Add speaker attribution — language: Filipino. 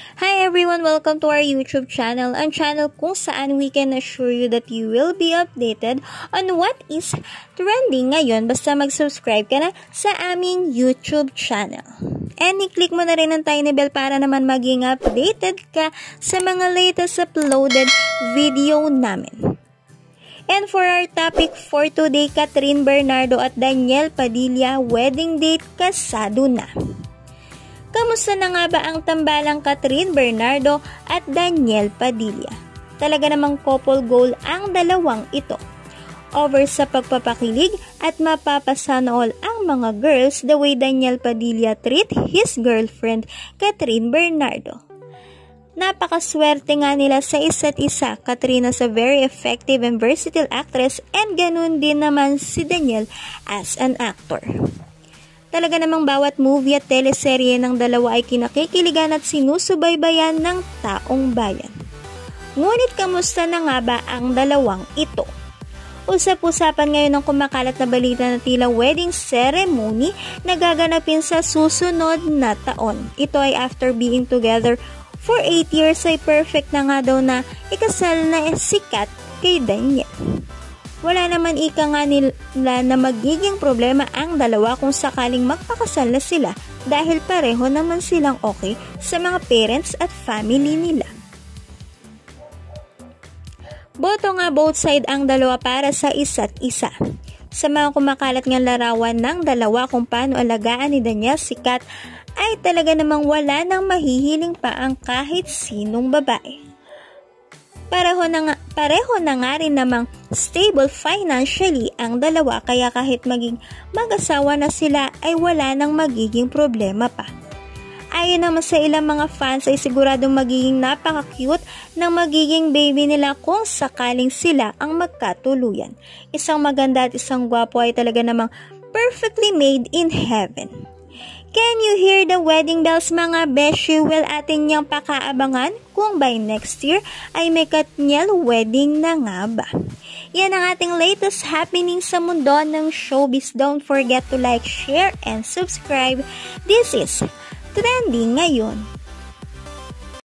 Speaker 1: Hi everyone! Welcome to our YouTube channel, ang channel kung saan we can assure you that you will be updated on what is trending ngayon basta mag-subscribe ka na sa aming YouTube channel. And i-click mo na rin ang tiny bell para naman maging updated ka sa mga latest uploaded video namin. And for our topic for today, Catherine Bernardo at Daniel Padilla, wedding date kasado na. Kamusta na nga ba ang tambalang Catherine Bernardo at Daniel Padilla? Talaga namang couple goal ang dalawang ito. Over sa pagpapakilig at mapapasana all ang mga girls the way Daniel Padilla treat his girlfriend Catherine Bernardo. Napakaswerte nga nila sa isa't isa. Catherine is a very effective and versatile actress and ganun din naman si Daniel as an actor. Talaga namang bawat movie at teleserye ng dalawa ay kinakikiligan at sinusubaybayan ng taong bayan. Ngunit kamusta na nga ba ang dalawang ito? Usap-usapan ngayon ng kumakalat na balita na tila wedding ceremony na gaganapin sa susunod na taon. Ito ay after being together for 8 years ay perfect na nga daw na ikasal na sikat kay Daniel. Wala naman ika nga nila na magiging problema ang dalawa kung sakaling magpakasal na sila dahil pareho naman silang okay sa mga parents at family nila. Boto nga both side ang dalawa para sa isa't isa. Sa mga kumakalat ng larawan ng dalawa kung paano alagaan ni Daniel si Kat ay talaga namang wala nang mahihiling pa ang kahit sinong babae. Pareho na nga rin namang stable financially ang dalawa kaya kahit maging mag-asawa na sila ay wala nang magiging problema pa. Ayon naman sa ilang mga fans ay siguradong magiging napaka-cute ng magiging baby nila kung sakaling sila ang magkatuluyan. Isang maganda at isang gwapo ay talaga namang perfectly made in heaven. Can you hear the wedding bells mga beshi? Well, atin niyang pakaabangan kung by next year ay may Katniel wedding na nga ba. Yan ang ating latest happening sa mundo ng showbiz. Don't forget to like, share, and subscribe. This is Trending Ngayon.